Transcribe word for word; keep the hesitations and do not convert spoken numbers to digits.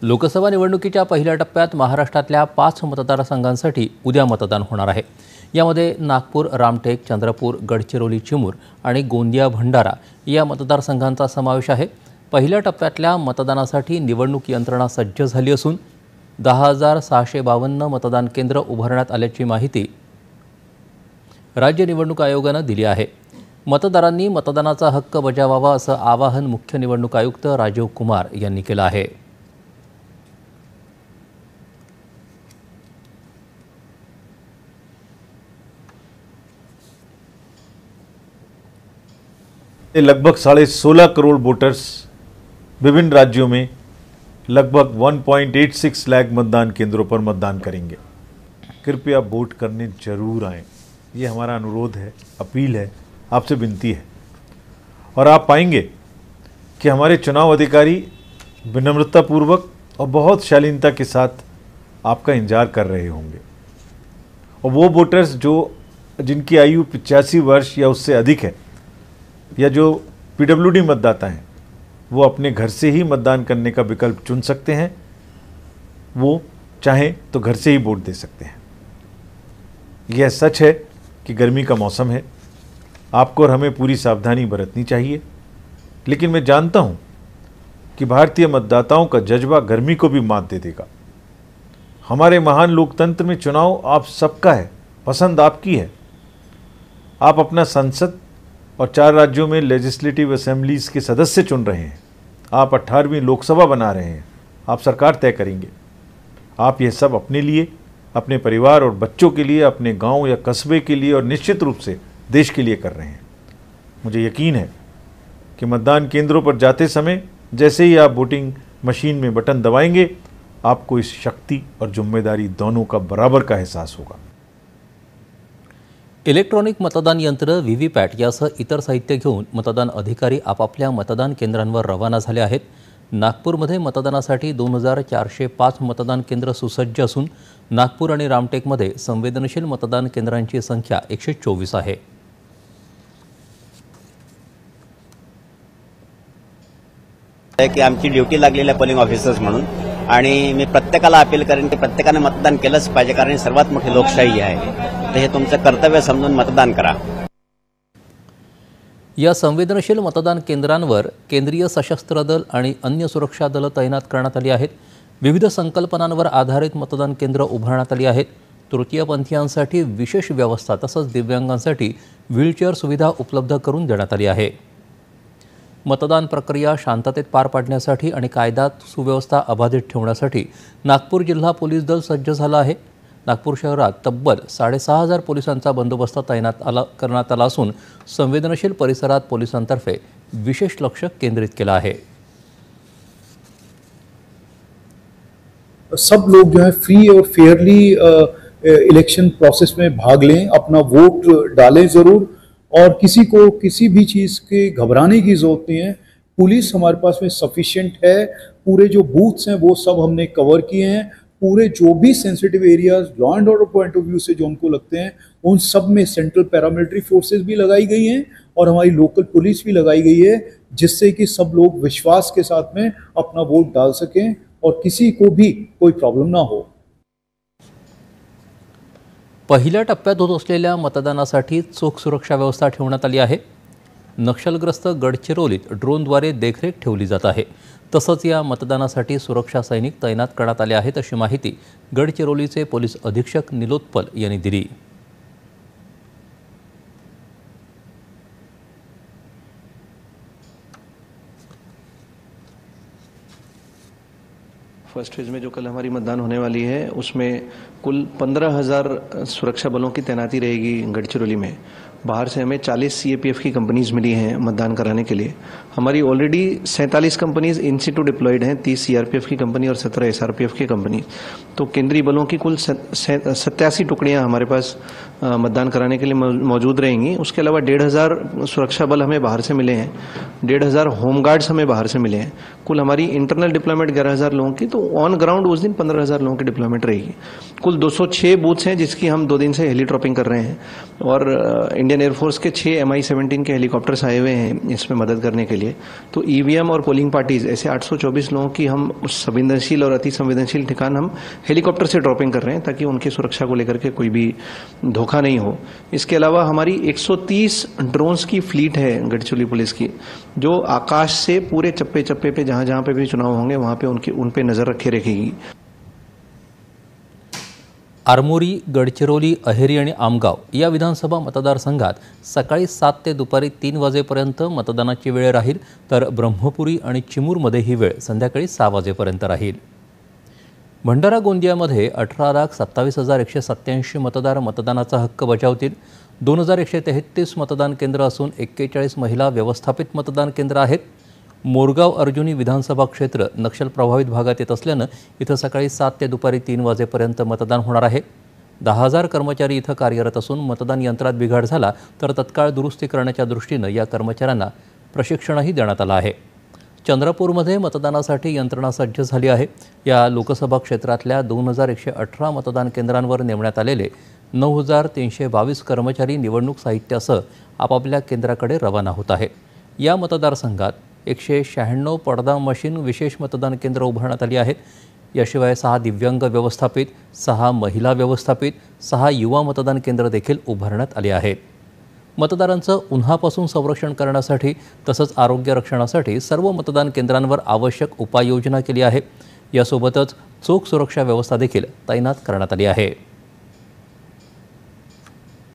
लोकसभा निवडणुकीच्या पहिल्या टप्प्यात महाराष्ट्रातल्या पाच मतदारसंघांसाठी उद्या मतदान होणार आहे। यामध्ये नागपूर, रामटेक, चंद्रपूर, गडचिरोली, चिमूर आणि गोंदिया भंडारा या मतदारसंघांचा समावेश आहे। पहिल्या टप्प्यातल्या मतदानासाठी निवडणूक यंत्रणा सज्ज झाली असून दहा हजार सहाशे बावन्न मतदान केंद्र उभारण्यात आल्याची माहिती राज्य निवडणूक आयोगानं दिली आहे। मतदारांनी मतदानाचा हक्क बजावावा असं आवाहन मुख्य निवडणूक आयुक्त राजीव कुमार यांनी केलं आहे। लगभग साढ़े सोलह करोड़ वोटर्स विभिन्न राज्यों में लगभग एक पॉइंट आठ छह लाख मतदान केंद्रों पर मतदान करेंगे। कृपया वोट करने जरूर आएं, ये हमारा अनुरोध है, अपील है, आपसे विनती है। और आप पाएंगे कि हमारे चुनाव अधिकारी विनम्रतापूर्वक और बहुत शालीनता के साथ आपका इंतजार कर रहे होंगे। और वो वोटर्स जो जिनकी आयु पचासी वर्ष या उससे अधिक है या जो पीडब्ल्यूडी मतदाता हैं, वो अपने घर से ही मतदान करने का विकल्प चुन सकते हैं। वो चाहें तो घर से ही वोट दे सकते हैं। यह सच है कि गर्मी का मौसम है, आपको और हमें पूरी सावधानी बरतनी चाहिए, लेकिन मैं जानता हूं कि भारतीय मतदाताओं का जज्बा गर्मी को भी मात दे देगा। हमारे महान लोकतंत्र में चुनाव आप सबका है, पसंद आपकी है। आप अपना संसद और चार राज्यों में लेजिस्लेटिव असेंबलीज के सदस्य चुन रहे हैं। आप अठारहवीं लोकसभा बना रहे हैं। आप सरकार तय करेंगे। आप यह सब अपने लिए, अपने परिवार और बच्चों के लिए, अपने गांव या कस्बे के लिए और निश्चित रूप से देश के लिए कर रहे हैं। मुझे यकीन है कि मतदान केंद्रों पर जाते समय जैसे ही आप वोटिंग मशीन में बटन दबाएंगे, आपको इस शक्ति और जिम्मेदारी दोनों का बराबर का एहसास होगा। इलेक्ट्रॉनिक मतदान यंत्र, व्हीव्हीपॅट यासह इतर साहित्य घेऊन मतदान अधिकारी आपापल्या मतदान केंद्रांवर रवाना झाले आहेत। नागपूरमध्ये मतदानासाठी दोन हजार चारशे पाच मतदान केंद्र सुसज्ज असून नागपूर आणि रामटेकमध्ये संवेदनशील मतदान केंद्रांची संख्या एकशे चोवीस आहे। की आमची ड्युटी लागलेली आहे पोलिंग ऑफिसर्स म्हणून, आणि मी प्रत्येकाला अपील करेन की प्रत्येकाने मतदान केलंच पाहिजे, कारण ही सर्वात मोठी लोकशाही आहे। तर हे तुमचं कर्तव्य समजून मतदान करा। या संवेदनशील मतदान केंद्रांवर केंद्रीय सशस्त्र दल आणि अन्य सुरक्षा दलं तैनात करण्यात आली आहेत। विविध संकल्पनांवर आधारित मतदान केंद्र उभारण्यात आली आहेत। तृतीयपंथीयांसाठी विशेष व्यवस्था तसंच दिव्यांगांसाठी व्हीलचेअर सुविधा उपलब्ध करून देण्यात आली आहे। मतदान प्रक्रिया शांततेत पार पाडण्यासाठी आणि कायदा सुव्यवस्था अबाधित ठेवण्यासाठी नागपूर जिल्हा पोलीस दल सज्ज झालं आहे। नागपूर शहरात तब्बल साडेसहा हजार पोलिसांचा बंदोबस्त तैनात आला करण्यात आला असून संवेदनशील परिसरात पोलिसांतर्फे विशेष लक्ष केंद्रित केलं आहे। सब लोग जो है फ्री और फेयरली इलेक्शन प्रोसेस में भाग लें, अपना वोट डालें जरूर, और किसी को किसी भी चीज़ के घबराने की जरूरत नहीं है। पुलिस हमारे पास में सफिशिएंट है। पूरे जो बूथ्स हैं वो सब हमने कवर किए हैं। पूरे जो भी sensitive areas law and order point of view से जो हमको लगते हैं, उन सब में सेंट्रल पैरामिलिट्री फोर्सेस भी लगाई गई हैं और हमारी लोकल पुलिस भी लगाई गई है, जिससे कि सब लोग विश्वास के साथ में अपना वोट डाल सकें और किसी को भी कोई प्रॉब्लम ना हो। पहिल्या टप्प्यात होत असलेल्या मतदानासाठी चोख सुरक्षा व्यवस्था ठेवण्यात आली आहे। नक्षलग्रस्त गडचिरोलीत ड्रोनद्वारे देखरेख ठेवली जात आहे। तसंच या मतदानासाठी सुरक्षा सैनिक तैनात करण्यात आले आहेत अशी माहिती गडचिरोलीचे पोलीस अधीक्षक निलोत्पल यांनी दिली। फर्स्ट फेज में जो कल हमारी मतदान होने वाली है, उसमें कुल पंद्रह हजार सुरक्षा बलों की तैनाती रहेगी गढ़चिरौली में। बाहर से हमें चालीस सीएपीएफ की कंपनीज मिली हैं मतदान कराने के लिए। हमारी ऑलरेडी सैंतालीस कंपनीज इन सिटू डिप्लॉयड हैं, तीस सीआरपीएफ की कंपनी और सत्रह एसआरपीएफ की कंपनी। तो केंद्रीय बलों की कुल सत्तासी टुकड़ियां हमारे पास मतदान कराने के लिए मौजूद रहेंगी। उसके अलावा डेढ़ हजार सुरक्षा बल हमें बाहर से मिले हैं, डेढ़ हजार होमगार्ड्स हमें बाहर से मिले हैं। कुल हमारी इंटरनल डिप्लॉयमेंट ग्यारह हजार लोगों की, तो ऑन ग्राउंड उस दिन पंद्रह हजार लोगों की डिप्लॉयमेंट रहेगी। कुल दो सौ छह बूथ्स हैं जिसकी हम दो दिन से हेलीट्रॉपिंग कर रहे हैं, और इंडिया इंडियन एयरफोर्स के छः एम आई सेवनटीन के हेलीकॉप्टर्स आए हुए हैं इसमें मदद करने के लिए। तो ईवीएम और पोलिंग पार्टीज ऐसे आठ सौ चौबीस लोगों की हम उस संवेदनशील और अति संवेदनशील ठिकान हम हेलीकॉप्टर से ड्रॉपिंग कर रहे हैं ताकि उनकी सुरक्षा को लेकर के कोई भी धोखा नहीं हो। इसके अलावा हमारी एक सौ तीस ड्रोन्स की फ्लीट है गढ़चिरौली पुलिस की, जो आकाश से पूरे चप्पे चप्पे पे जहां जहां पे भी चुनाव होंगे वहां पे उनकी उन पे नजर रखे रखेगी। आरमोरी, गडचिरोली, अहेरी आणि आमगाव या विधानसभा मतदारसंघात सकाळी सात ते दुपारी तीन वाजेपर्यंत मतदानाची वेळ राहील, तर ब्रह्मपुरी आणि चिमूरमध्ये ही वेळ संध्याकाळी सहा वाजेपर्यंत राहील। भंडारा गोंदियामध्ये अठरा लाख सत्तावीस हजार एकशे सत्त्याऐंशी मतदार मतदानाचा हक्क बजावतील। दोन हजार एकशे तेहतीस मतदान केंद्र असून एक्केचाळीस महिला व्यवस्थापित मतदान केंद्र आहेत। मोरगाव अर्जुनी विधानसभा क्षेत्र नक्षल प्रभावित भागात येत असल्यानं इथं सकाळी सात ते दुपारी तीन वाजेपर्यंत मतदान होणार आहे। दहा हजार कर्मचारी इथं कार्यरत असून मतदान यंत्रात बिघाड झाला तर तत्काळ दुरुस्ती करण्याच्या दृष्टीनं या कर्मचाऱ्यांना प्रशिक्षणही देण्यात आलं आहे। चंद्रपूरमध्ये मतदानासाठी यंत्रणा सज्ज झाली आहे। या लोकसभा क्षेत्रातल्या दोन हजार एकशे अठरा मतदान केंद्रांवर नेमण्यात आलेले नऊ हजार तीनशे बावीस कर्मचारी निवडणूक साहित्यासह आपापल्या केंद्राकडे रवाना होत आहेत। या मतदारसंघात एकशे शहाण्णव पडदा मशीन विशेष मतदान केंद्र उभारण्यात आली आहेत। याशिवाय सहा दिव्यांग व्यवस्थापित, सहा महिला व्यवस्थापित, सहा युवा मतदान केंद्र देखील उभारण्यात आले आहेत। मतदारांचं उन्हापासून संरक्षण करण्यासाठी तसंच आरोग्य रक्षणासाठी सर्व मतदान केंद्रांवर आवश्यक उपाययोजना केली आहे। यासोबतच चोख सुरक्षा व्यवस्था देखील तैनात करण्यात आली आहे।